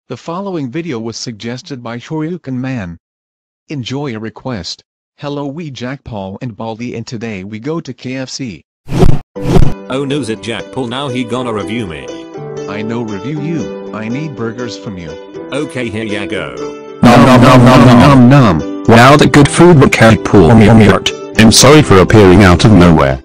The following video was suggested by Shoryuken Man. Enjoy a request. Hello, we Jack Paul and Baldi, and today we go to KFC. Oh no's it Jack Paul, now he gonna review me. I know review you, I need burgers from you. Okay, here ya go. Nom nom nom nom nom nom nom. Wow, the good food with Jack Paul. I'm sorry for appearing out of nowhere.